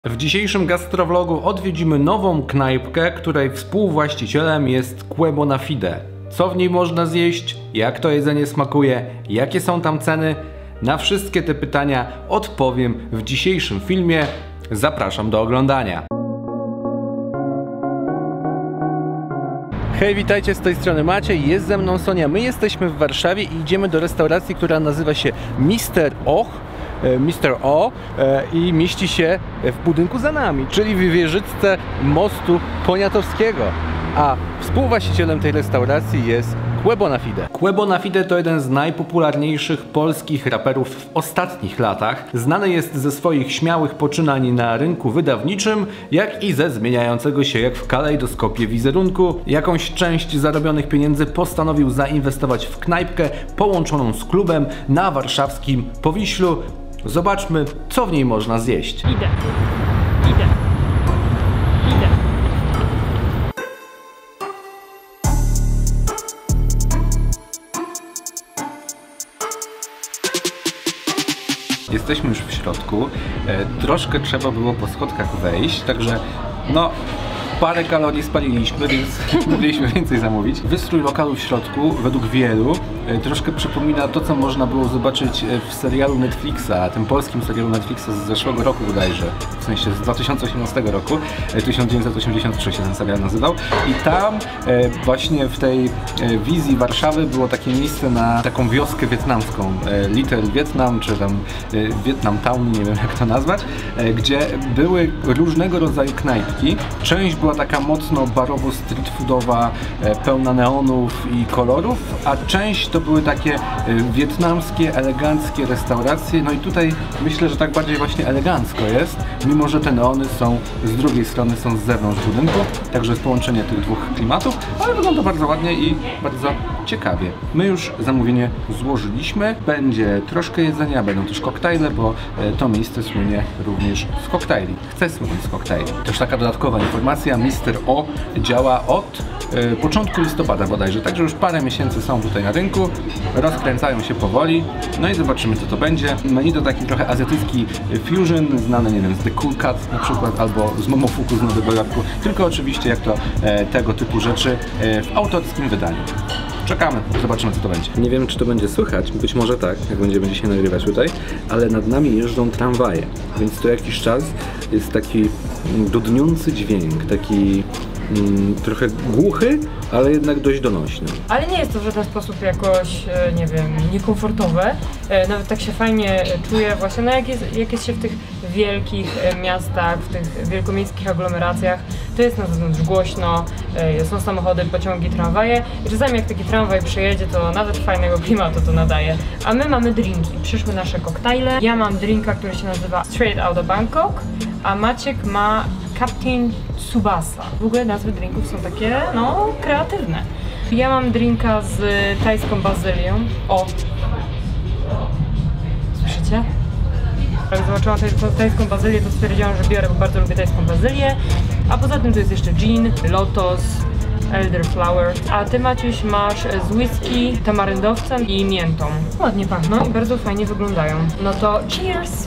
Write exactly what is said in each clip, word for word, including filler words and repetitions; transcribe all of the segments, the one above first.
W dzisiejszym gastrovlogu odwiedzimy nową knajpkę, której współwłaścicielem jest Quebo na Fide. Co w niej można zjeść, jak to jedzenie smakuje, jakie są tam ceny? Na wszystkie te pytania odpowiem w dzisiejszym filmie. Zapraszam do oglądania. Hej, witajcie, z tej strony Maciej, jest ze mną Sonia. My jesteśmy w Warszawie i idziemy do restauracji, która nazywa się mister Och. mister O i mieści się w budynku za nami, czyli w wieżyczce mostu poniatowskiego. A współwłaścicielem tej restauracji jest Quebo na Fide. Quebo na Fide to jeden z najpopularniejszych polskich raperów w ostatnich latach. Znany jest ze swoich śmiałych poczynań na rynku wydawniczym, jak i ze zmieniającego się jak w kalejdoskopie wizerunku. Jakąś część zarobionych pieniędzy postanowił zainwestować w knajpkę połączoną z klubem na warszawskim Powiślu. Zobaczmy, co w niej można zjeść. Idę. Idę. Idę. Jesteśmy już w środku. E, troszkę trzeba było po schodkach wejść, także no parę kalorii spaliliśmy, więc mogliśmy więcej zamówić. Wystrój lokalu w środku, według wielu, e, troszkę przypomina to, co można było zobaczyć w serialu Netflixa, tym polskim serialu Netflixa z zeszłego roku bodajże, w sensie z dwa tysiące osiemnastego roku, e, tysiąc dziewięćset osiemdziesiąt trzy się ten serial nazywał. I tam e, właśnie w tej e, wizji Warszawy było takie miejsce na taką wioskę wietnamską, e, Little Vietnam, czy tam e, Vietnam Town, nie wiem jak to nazwać, e, gdzie były różnego rodzaju knajpki. Część była taka mocno barowo street foodowa, e, pełna neonów i kolorów, a część to były takie e, wietnamskie, eleganckie restauracje. No i tutaj myślę, że tak bardziej właśnie elegancko jest, mimo że te neony są z drugiej strony, są z zewnątrz budynku, także jest połączenie tych dwóch klimatów, ale wygląda bardzo ładnie i bardzo ciekawie. My już zamówienie złożyliśmy, będzie troszkę jedzenia, będą też koktajle, bo e, to miejsce słynie również z koktajli. Chce słynąć z koktajli. Też taka dodatkowa informacja, mister O działa od e, początku listopada bodajże, także już parę miesięcy są tutaj na rynku, rozkręcają się powoli, no i zobaczymy, co to będzie. Menu to taki trochę azjatycki fusion, znany, nie wiem, z The Cool Cut na przykład, albo z Momofuku z Nowego Jorku, tylko oczywiście jak to e, tego typu rzeczy e, w autorskim wydaniu. Czekamy, zobaczymy, co to będzie. Nie wiem, czy to będzie słychać, być może tak, jak będziemy dzisiaj nagrywać tutaj, ale nad nami jeżdżą tramwaje, więc co jakiś czas jest taki dudniący dźwięk, taki mm, trochę głuchy, ale jednak dość donośny. Ale nie jest to w żaden sposób jakoś, nie wiem, niekomfortowe. Nawet tak się fajnie czuje właśnie, no jak jest, jak jest się w tych wielkich miastach, w tych wielkomiejskich aglomeracjach, to jest na zewnątrz głośno, są samochody, pociągi, tramwaje i czasami jak taki tramwaj przejedzie, to nawet fajnego klimatu to nadaje. A my mamy drinki, przyszły nasze koktajle. Ja mam drinka, który się nazywa Straight Out of Bangkok, a Maciek ma Captain Tsubasa. W ogóle nazwy drinków są takie, no, kreatywne. Ja mam drinka z tajską bazylią. O! Słyszycie? Jak zobaczyłam tajską bazylię, to stwierdziłam, że biorę, bo bardzo lubię tajską bazylię. A poza tym tu jest jeszcze gin, lotos, elderflower. A ty, Maciuś, masz z whisky, tamaryndowcem i miętą. Ładnie pachną i bardzo fajnie wyglądają. No to cheers!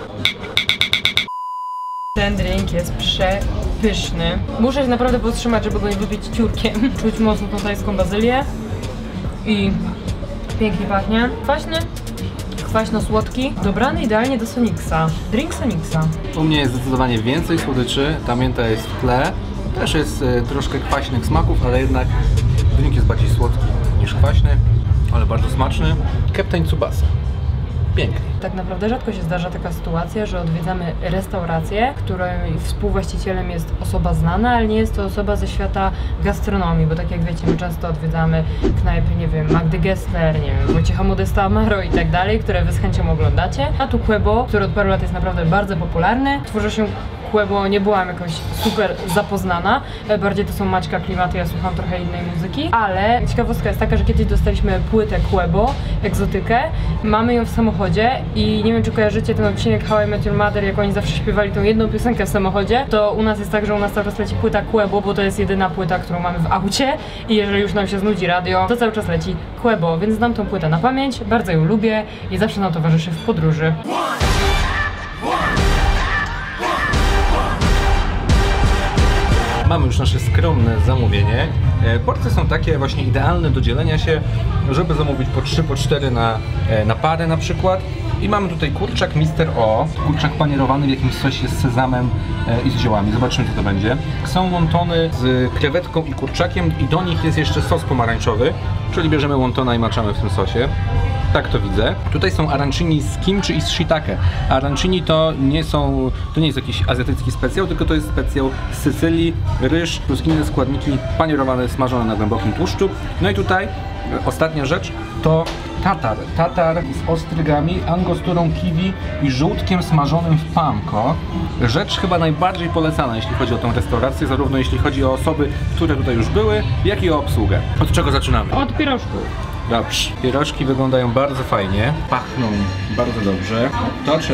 Ten drink jest przepyszny. Muszę się naprawdę powstrzymać, żeby go nie wypić ciurkiem. Czuć mocno tą tajską bazylię i pięknie pachnie. Kwaśny, kwaśno-słodki, dobrany idealnie do Sonicsa. Drink Sonicsa. U mnie jest zdecydowanie więcej słodyczy, ta mięta jest w tle. Też jest e, troszkę kwaśnych smaków, ale jednak drink jest bardziej słodki niż kwaśny, ale bardzo smaczny. Captain Tsubasa. Pięknie. Tak naprawdę rzadko się zdarza taka sytuacja, że odwiedzamy restaurację, której współwłaścicielem jest osoba znana, ale nie jest to osoba ze świata gastronomii, bo tak jak wiecie, my często odwiedzamy knajpy, nie wiem, Magdy Gessler, nie wiem, Wojciecha Modesta Amaro i tak dalej, które wy z chęcią oglądacie. A tu Quebo, który od paru lat jest naprawdę bardzo popularny. Tworzy się Quebo, nie byłam jakoś super zapoznana, bardziej to są Maćka klimaty, ja słucham trochę innej muzyki, ale ciekawostka jest taka, że kiedyś dostaliśmy płytę Quebo, egzotykę, mamy ją w samochodzie i nie wiem, czy kojarzycie ten odcinek How I Met Your Mother, jak oni zawsze śpiewali tą jedną piosenkę w samochodzie, to u nas jest tak, że u nas cały czas leci płyta Quebo, bo to jest jedyna płyta, którą mamy w aucie i jeżeli już nam się znudzi radio, to cały czas leci Quebo, więc znam tą płytę na pamięć, bardzo ją lubię i zawsze nam towarzyszy w podróży. Mamy już nasze skromne zamówienie. Porcje są takie właśnie idealne do dzielenia się, żeby zamówić po trzy, po cztery na, na parę na przykład. I mamy tutaj kurczak mister O, kurczak panierowany w jakimś sosie z sezamem i z ziołami. Zobaczymy, co to będzie. Są wontony z krewetką i kurczakiem i do nich jest jeszcze sos pomarańczowy, czyli bierzemy wontona i maczamy w tym sosie. Tak to widzę. Tutaj są arancini z kimchi i z shiitake. Arancini to nie są, to nie jest jakiś azjatycki specjał, tylko to jest specjał z Sycylii, ryż plus inne składniki panierowane, smażone na głębokim tłuszczu. No i tutaj ostatnia rzecz to tatar. Tatar z ostrygami, angosturą kiwi i żółtkiem smażonym w panko. Rzecz chyba najbardziej polecana, jeśli chodzi o tę restaurację, zarówno jeśli chodzi o osoby, które tutaj już były, jak i o obsługę. Od czego zaczynamy? Od pierożków. Dobrze. Pierożki wyglądają bardzo fajnie, pachną bardzo dobrze. Toczy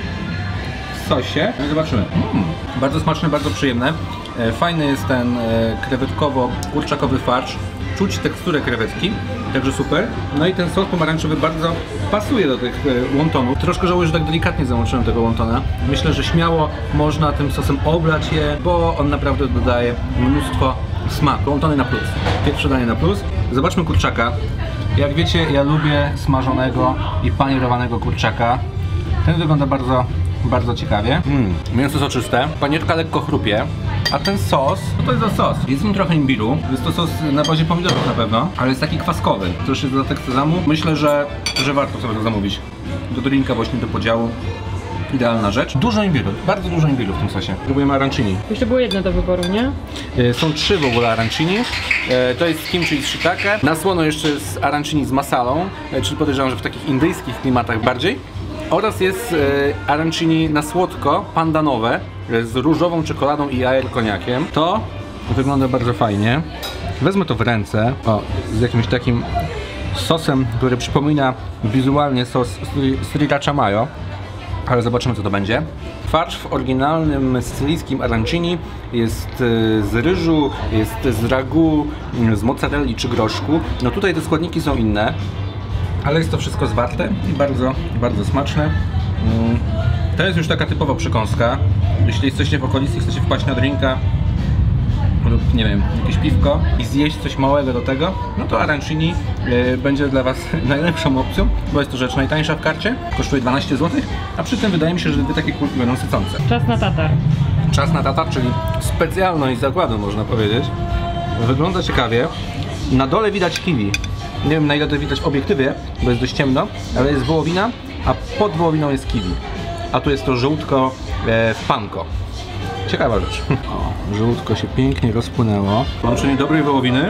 w sosie. No i zobaczymy. Mm, bardzo smaczne, bardzo przyjemne. Fajny jest ten krewetkowo-kurczakowy farsz. Czuć teksturę krewetki, także super. No i ten sos pomarańczowy bardzo pasuje do tych wontonów. Troszkę żałuję, że tak delikatnie zamoczyłem tego wontona. Myślę, że śmiało można tym sosem oblać je, bo on naprawdę dodaje mnóstwo smaku. Wontony na plus. Pierwsze danie na plus. Zobaczmy kurczaka. Jak wiecie, ja lubię smażonego i panierowanego kurczaka. Ten wygląda bardzo, bardzo ciekawie. Mm, mięso soczyste, panierka lekko chrupie, a ten sos, no to jest to sos. Jest w nim trochę imbiru, jest to sos na bazie pomidorów na pewno, ale jest taki kwaskowy. To już jest dodatek sezamu. Myślę, że, że warto sobie to zamówić. Do drinka właśnie do podziału. Idealna rzecz. Dużo imbiru, bardzo dużo imbiru w tym sosie. Próbujemy arancini. Jeszcze było jedno do wyboru, nie? Są trzy w ogóle arancini. To jest z kimchi i z shiitake. Na słono jeszcze jest arancini z masalą, czyli podejrzewam, że w takich indyjskich klimatach bardziej. Oraz jest arancini na słodko, pandanowe, z różową czekoladą i aer koniakiem. To wygląda bardzo fajnie. Wezmę to w ręce, o, z jakimś takim sosem, który przypomina wizualnie sos sriracha mayo. Ale zobaczymy, co to będzie. Farsz w oryginalnym sycylijskim arancini jest z ryżu, jest z ragu, z mozzarelli czy groszku. No tutaj te składniki są inne, ale jest to wszystko zwarte i bardzo, bardzo smaczne. To jest już taka typowa przekąska. Jeśli jesteście w okolicy i chcecie wpaść na drinka lub, nie wiem, jakieś piwko i zjeść coś małego do tego, no to arancini y, będzie dla Was najlepszą opcją, bo jest to rzecz najtańsza w karcie, kosztuje dwanaście złotych, a przy tym wydaje mi się, że dwie takie kulki będą sycące. Czas na tatar. Czas na tatar, czyli specjalność zakładu, można powiedzieć. Wygląda ciekawie. Na dole widać kiwi. Nie wiem, na ile to widać w obiektywie, bo jest dość ciemno, ale jest wołowina, a pod wołowiną jest kiwi. A tu jest to żółtko e, w panko. Ciekawa rzecz. O, żółtko się pięknie rozpłynęło. Połączenie dobrej wołowiny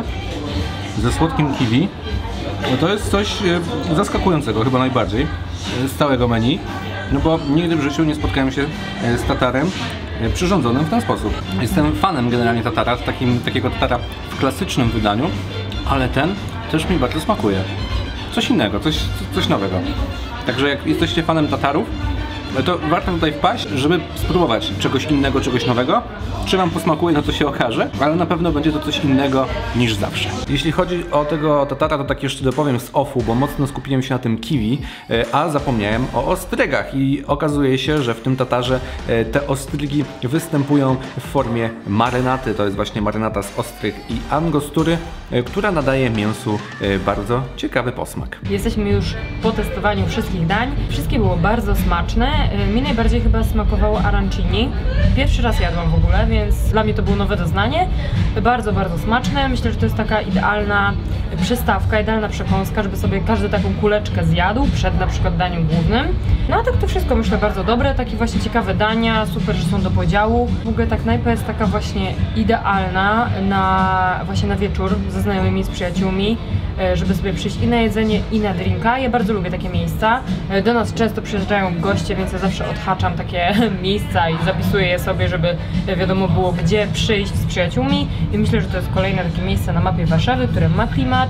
ze słodkim kiwi. No to jest coś e, zaskakującego, chyba najbardziej, e, z całego menu. No bo nigdy w życiu nie spotkałem się e, z tatarem e, przyrządzonym w ten sposób. Jestem fanem generalnie tatara, takim, takiego tatara w klasycznym wydaniu, ale ten też mi bardzo smakuje. Coś innego, coś, coś nowego. Także jak jesteście fanem tatarów, to warto tutaj wpaść, żeby spróbować czegoś innego, czegoś nowego. Czy Wam posmakuje, no to się okaże, ale na pewno będzie to coś innego niż zawsze. Jeśli chodzi o tego tatara, to tak jeszcze dopowiem z offu, bo mocno skupiłem się na tym kiwi, a zapomniałem o ostrygach i okazuje się, że w tym tatarze te ostrygi występują w formie marynaty. To jest właśnie marynata z ostryg i angostury, która nadaje mięsu bardzo ciekawy posmak. Jesteśmy już po testowaniu wszystkich dań. Wszystkie było bardzo smaczne. Mi najbardziej chyba smakowało arancini. Pierwszy raz jadłam w ogóle, więc dla mnie to było nowe doznanie. Bardzo, bardzo smaczne. Myślę, że to jest taka idealna przystawka, idealna przekąska, żeby sobie każdy taką kuleczkę zjadł przed na przykład daniem głównym. No a tak to wszystko myślę bardzo dobre, takie właśnie ciekawe dania, super, że są do podziału. W ogóle ta knajpa jest taka właśnie idealna na właśnie na wieczór ze znajomymi, z przyjaciółmi, żeby sobie przyjść i na jedzenie, i na drinka. Ja bardzo lubię takie miejsca. Do nas często przyjeżdżają goście, więc ja zawsze odhaczam takie miejsca i zapisuję je sobie, żeby wiadomo było, gdzie przyjść z przyjaciółmi. I myślę, że to jest kolejne takie miejsce na mapie Warszawy, które ma klimat,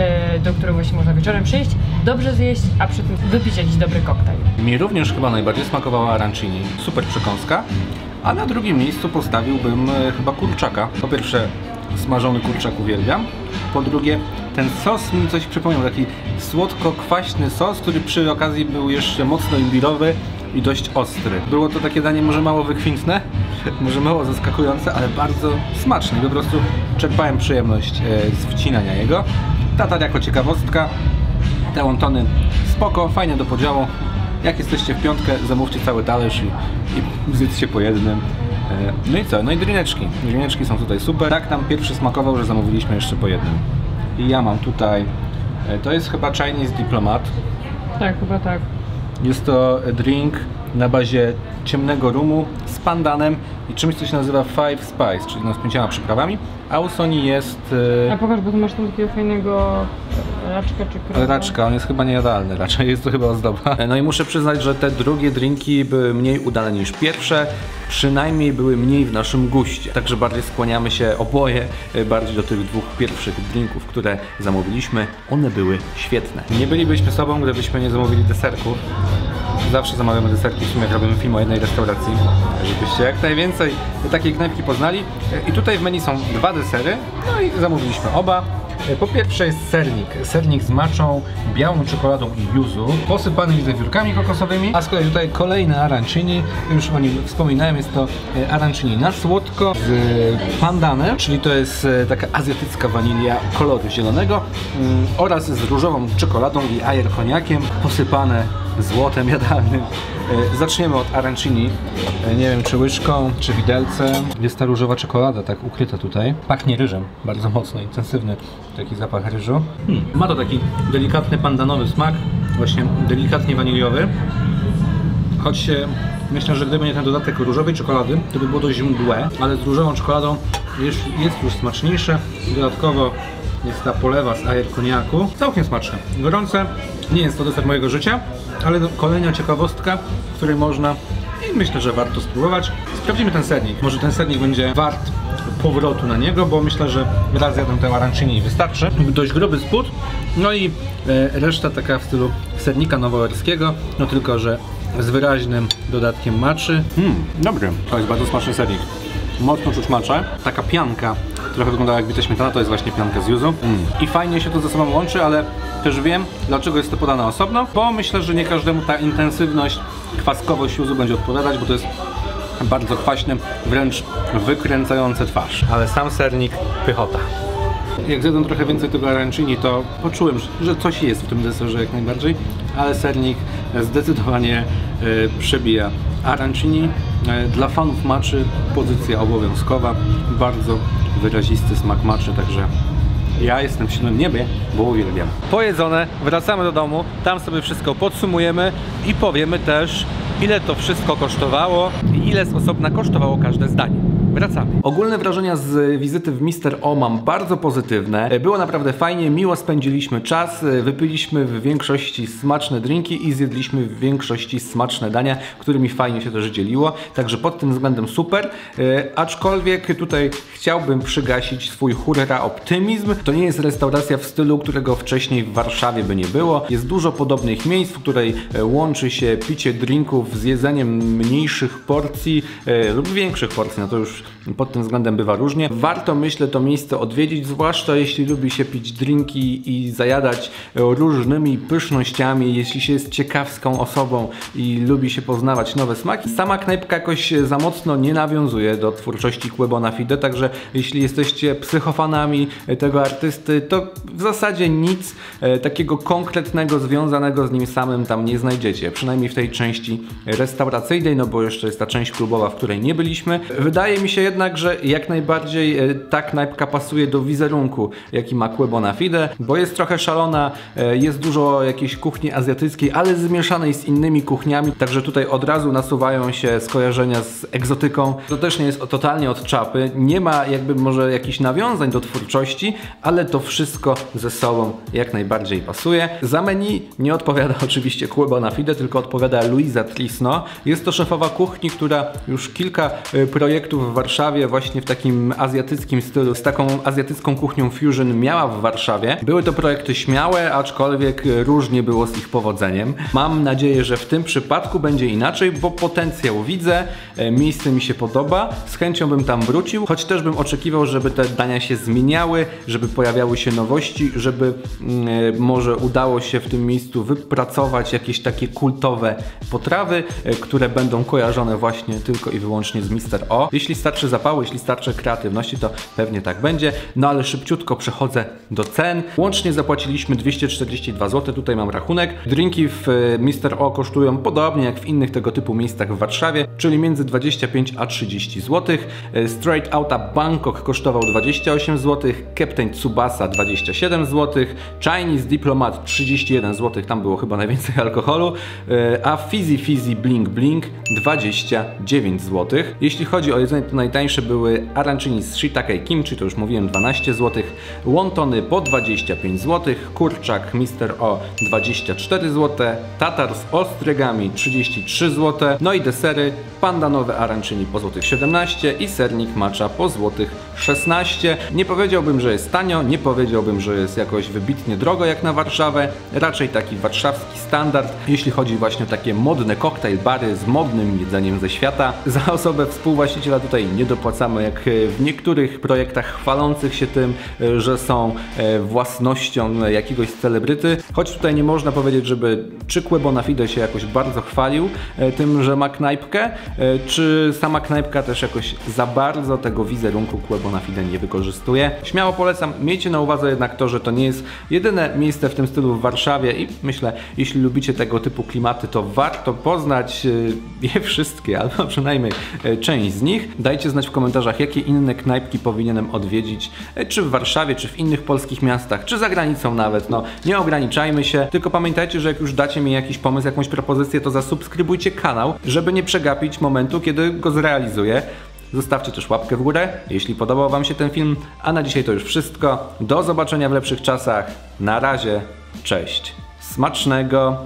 do którego właśnie można wieczorem przyjść, dobrze zjeść, a przy tym wypić jakiś dobry koktajl. Mi również chyba najbardziej smakowała arancini. Super przekąska. A na drugim miejscu postawiłbym chyba kurczaka. Po pierwsze, smażony kurczak uwielbiam. Po drugie, ten sos mi coś przypomniał, taki słodko-kwaśny sos, który przy okazji był jeszcze mocno imbirowy, i dość ostry. Było to takie danie może mało wykwintne, może mało zaskakujące, ale bardzo smaczne. Po prostu czerpałem przyjemność z wcinania jego. Tatar jako ciekawostka, te wontony spoko, fajnie do podziału. Jak jesteście w piątkę, zamówcie cały talerz i, i zjedzcie po jednym. No i co? No i drineczki. Drineczki są tutaj super. Tak nam pierwszy smakował, że zamówiliśmy jeszcze po jednym. I ja mam tutaj, to jest chyba Chinese Diplomat. Tak, chyba tak. Jest to drink na bazie ciemnego rumu z pandanem i czymś, co się nazywa Five Spice, czyli no z pięcioma przyprawami. A u Soni jest... A pokaż, bo tu masz tam takiego fajnego raczka czy krowa. Raczka, on jest chyba niejadalny raczej, jest to chyba ozdoba. No i muszę przyznać, że te drugie drinki były mniej udane niż pierwsze, przynajmniej były mniej w naszym guście. Także bardziej skłaniamy się oboje bardziej do tych dwóch pierwszych drinków, które zamówiliśmy. One były świetne. Nie bylibyśmy sobą, gdybyśmy nie zamówili deserków. Zawsze zamawiamy deserki, w sumie jak robimy film o jednej restauracji, żebyście jak najwięcej takiej knajpki poznali. I tutaj w menu są dwa desery, no i zamówiliśmy oba. Po pierwsze jest sernik, sernik z maczą, białą czekoladą i yuzu, posypany wiewiórkami kokosowymi, a z kolei tutaj kolejne arancini, już o nim wspominałem, jest to arancini na słodko z pandanem, czyli to jest taka azjatycka wanilia koloru zielonego oraz z różową czekoladą i ajer koniakiem, posypane złotem jadalnym. Zaczniemy od arancini. Nie wiem, czy łyżką, czy widelcem. Jest ta różowa czekolada, tak ukryta tutaj. Pachnie ryżem, bardzo mocno, intensywny taki zapach ryżu. Hmm. Ma to taki delikatny pandanowy smak, właśnie delikatnie waniliowy. Choć myślę, że gdyby nie ten dodatek różowej czekolady, to by było dość mdłe, ale z różową czekoladą jest, jest już smaczniejsze. Dodatkowo jest ta polewa z ajer koniaku. Całkiem smaczne. Gorące. Nie jest to deser mojego życia, ale kolejna ciekawostka, której można i myślę, że warto spróbować. Sprawdzimy ten sernik. Może ten sernik będzie wart powrotu na niego, bo myślę, że raz jadę tę arancini i wystarczy. Dość gruby spód. No i e, reszta taka w stylu sernika nowojorskiego, no tylko, że z wyraźnym dodatkiem maczy. Hmm, dobry. To jest bardzo smaczny sernik. Mocno czuć maczę. Taka pianka, trochę wygląda jak bita śmietana, to jest właśnie pianka z yuzu. Mm. I fajnie się to ze sobą łączy, ale też wiem, dlaczego jest to podane osobno, bo myślę, że nie każdemu ta intensywność, kwaskowość yuzu będzie odpowiadać, bo to jest bardzo kwaśny, wręcz wykręcający twarz. Ale sam sernik pychota. Jak zjadłem trochę więcej tego arancini, to poczułem, że coś jest w tym deserze jak najbardziej, ale sernik zdecydowanie y, przebija arancini. Y, dla fanów maczy pozycja obowiązkowa, bardzo wyrazisty smak maczy, także ja jestem w siódmym niebie, bo uwielbiam. Pojedzone, wracamy do domu, tam sobie wszystko podsumujemy i powiemy też, ile to wszystko kosztowało i ile z osobna kosztowało każde zdanie. Wracamy. Ogólne wrażenia z wizyty w Mister O mam bardzo pozytywne. Było naprawdę fajnie, miło spędziliśmy czas, wypiliśmy w większości smaczne drinki i zjedliśmy w większości smaczne dania, którymi fajnie się też dzieliło. Także pod tym względem super. E, aczkolwiek tutaj chciałbym przygasić swój hurra optymizm. To nie jest restauracja w stylu, którego wcześniej w Warszawie by nie było. Jest dużo podobnych miejsc, w której łączy się picie drinków z jedzeniem mniejszych porcji e, lub większych porcji. No to już pod tym względem bywa różnie. Warto, myślę, to miejsce odwiedzić, zwłaszcza jeśli lubi się pić drinki i zajadać różnymi pysznościami, jeśli się jest ciekawską osobą i lubi się poznawać nowe smaki. Sama knajpka jakoś za mocno nie nawiązuje do twórczości Quo Bona Fide, także jeśli jesteście psychofanami tego artysty, to w zasadzie nic e, takiego konkretnego związanego z nim samym tam nie znajdziecie. Przynajmniej w tej części restauracyjnej, no bo jeszcze jest ta część klubowa, w której nie byliśmy. Wydaje mi się jednak, że jak najbardziej ta knajpka pasuje do wizerunku, jaki ma Quo Bona Fide, bo jest trochę szalona, jest dużo jakiejś kuchni azjatyckiej, ale zmieszanej z innymi kuchniami, także tutaj od razu nasuwają się skojarzenia z egzotyką. To też nie jest totalnie od czapy, nie ma jakby może jakichś nawiązań do twórczości, ale to wszystko ze sobą jak najbardziej pasuje. Za menu nie odpowiada oczywiście Quo Bona Fide, tylko odpowiada Luisa Trisno. Jest to szefowa kuchni, która już kilka projektów w Warszawie Warszawie właśnie w takim azjatyckim stylu, z taką azjatycką kuchnią fusion miała w Warszawie. Były to projekty śmiałe, aczkolwiek różnie było z ich powodzeniem. Mam nadzieję, że w tym przypadku będzie inaczej, bo potencjał widzę, miejsce mi się podoba, z chęcią bym tam wrócił, choć też bym oczekiwał, żeby te dania się zmieniały, żeby pojawiały się nowości, żeby mm, może udało się w tym miejscu wypracować jakieś takie kultowe potrawy, które będą kojarzone właśnie tylko i wyłącznie z mister O. Jeśli starczy zapału, jeśli starczy kreatywności, to pewnie tak będzie. No ale szybciutko przechodzę do cen. Łącznie zapłaciliśmy dwieście czterdzieści dwa złote, tutaj mam rachunek. Drinki w mister O kosztują podobnie jak w innych tego typu miejscach w Warszawie, czyli między dwadzieścia pięć a trzydzieści złotych. Straight Outta Bangkok kosztował dwadzieścia osiem złotych, Captain Tsubasa dwadzieścia siedem złotych, Chinese Diplomat trzydzieści jeden złotych, tam było chyba najwięcej alkoholu, a Fizzy Fizzy Bling Bling dwadzieścia dziewięć złotych. Jeśli chodzi o jedzenie, to najtańsze były arancini z shiitake kimchi, to już mówiłem, dwanaście złotych, wontony po dwadzieścia pięć złotych, kurczak mister O dwadzieścia cztery złote, tatar z ostrygami trzydzieści trzy złote, no i desery, pandanowe arancini po złotych siedemnaście i sernik matcha po złotych szesnaście. Nie powiedziałbym, że jest tanio, nie powiedziałbym, że jest jakoś wybitnie drogo jak na Warszawę, raczej taki warszawski standard, jeśli chodzi właśnie o takie modne koktajl bary z modnym jedzeniem ze świata. Za osobę współwłaściciela tutaj nie dopłacamy jak w niektórych projektach chwalących się tym, że są własnością jakiegoś celebryty, choć tutaj nie można powiedzieć, żeby czy Quo Bonafide się jakoś bardzo chwalił tym, że ma knajpkę, czy sama knajpka też jakoś za bardzo tego wizerunku Quo Bonafide nie wykorzystuje. Śmiało polecam, miejcie na uwadze jednak to, że to nie jest jedyne miejsce w tym stylu w Warszawie i myślę, jeśli lubicie tego typu klimaty, to warto poznać je wszystkie, albo przynajmniej część z nich. Dajcie znać w komentarzach, jakie inne knajpki powinienem odwiedzić, czy w Warszawie, czy w innych polskich miastach, czy za granicą nawet. No, nie ograniczajmy się, tylko pamiętajcie, że jak już dacie mi jakiś pomysł, jakąś propozycję, to zasubskrybujcie kanał, żeby nie przegapić momentu, kiedy go zrealizuję. Zostawcie też łapkę w górę, jeśli podobał Wam się ten film, a na dzisiaj to już wszystko. Do zobaczenia w lepszych czasach. Na razie, cześć. Smacznego!